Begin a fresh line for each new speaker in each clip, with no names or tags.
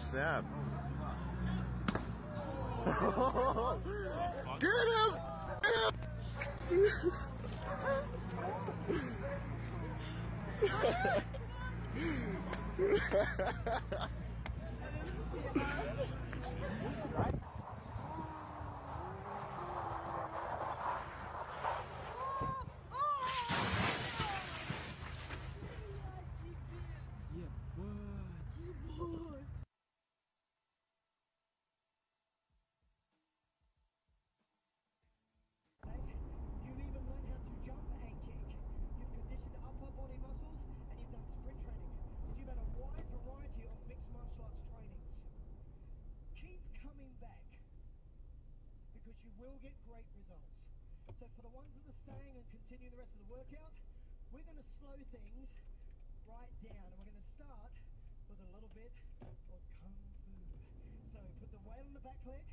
snap. Get him!
You've even learned how to jump and kick. You've conditioned upper body muscles and you've done sprint training. You've had a wide variety of mixed martial arts trainings. Keep coming back because you will get great results. So for the ones that are staying and continuing the rest of the workout, we're going to slow things right down and we're going to start with a little bit of Kung Fu. So put the weight on the back leg.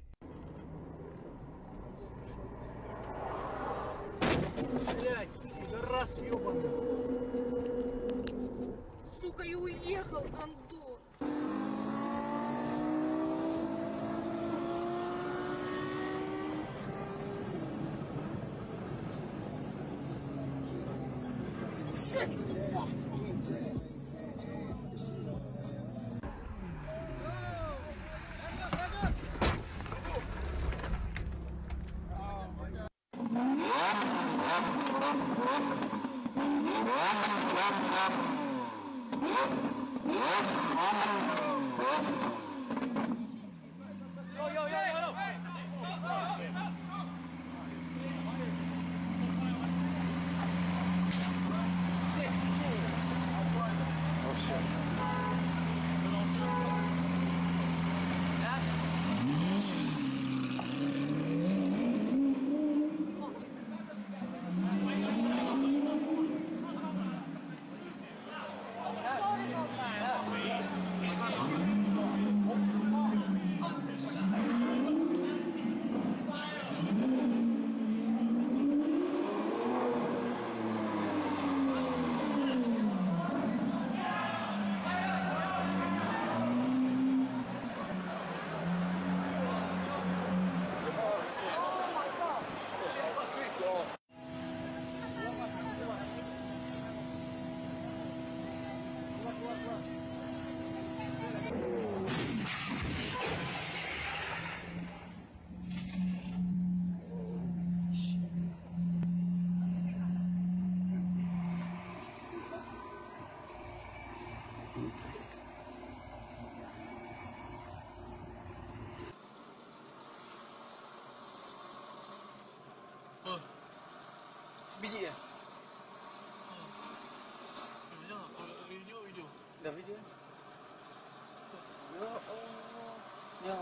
Блять, раз ёбаный.
Сука, и уехал, Андон. Shit, fuck.
Sebiji ya?
Video.
Dah video? Ya Allah. Ya.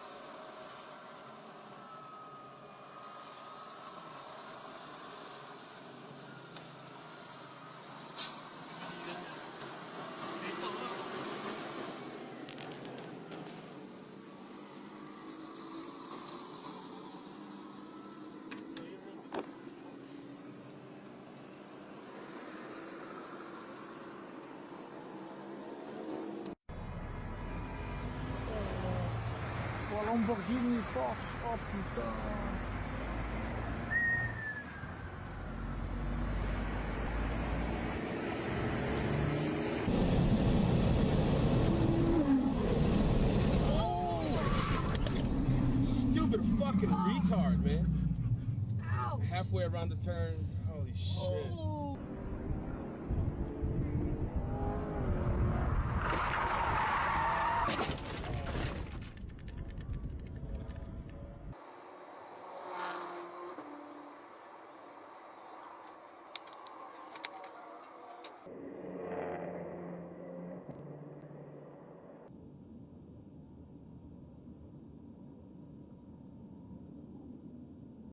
Lamborghini, Porsche, oh putain.
Stupid fucking retard, man.
Ouch.
Halfway around the turn. Holy shit.
Oh.